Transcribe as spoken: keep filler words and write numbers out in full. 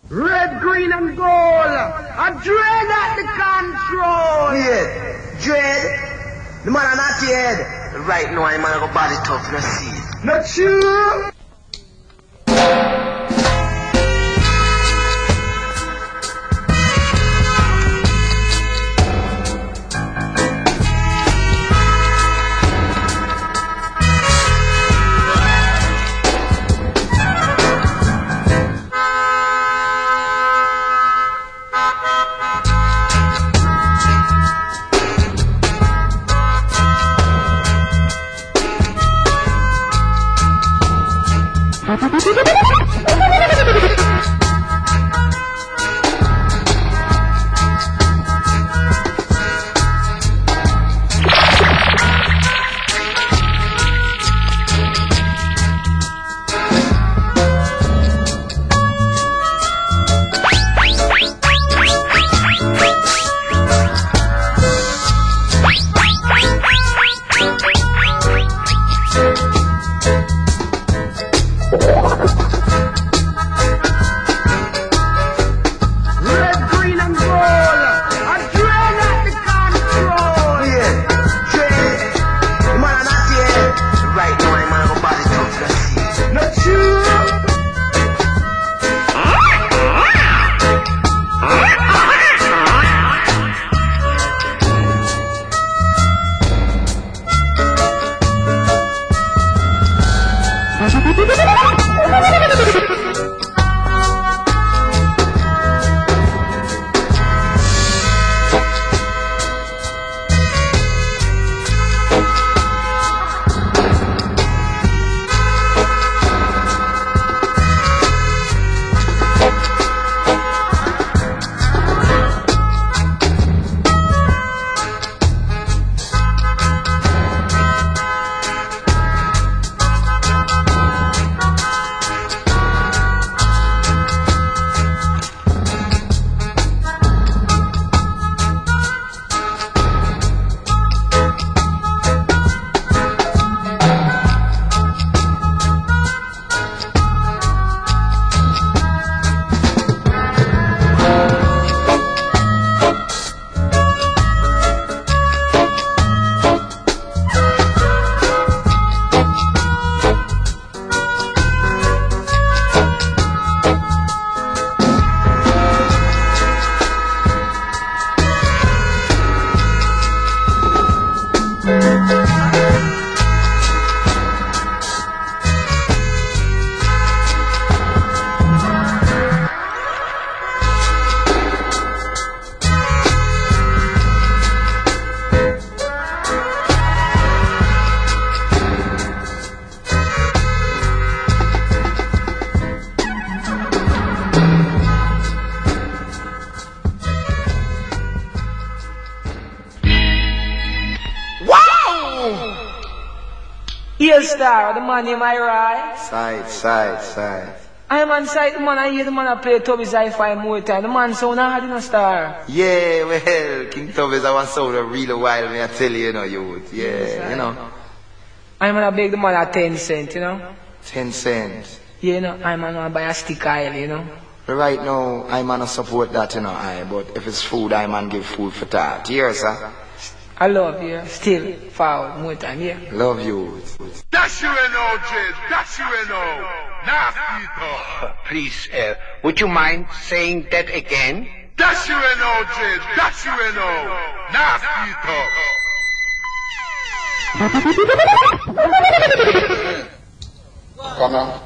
Red, green and gold. A dread at the control. Yeah, dread. The man are not dead. Right now, I'm gonna go body tough, you see. Not sure. Here star, the man in my right. Side, side, side. I'm on side, the man I hear the man I play Tubby's hi-fi more time. The man sound hard in a star. Yeah, well, King Tubby's I want sound a real while, me I tell you, you know, youth. Yeah, yes, you know. I'm gonna beg the man at ten cent, you know. Ten cents. Yeah, you know, I'm gonna buy a stick oil, you know. Right now, I'm gonna support that, you know, I, but if it's food, I'm gonna give food for that. Yes, sir. I love you. Still forward more time, yeah. Love you. That's you know, Jed. That's you know. Nasty talk. Please, uh, would you mind saying that again? That's you know, Jed. That's you know. Nasty talk. Come on.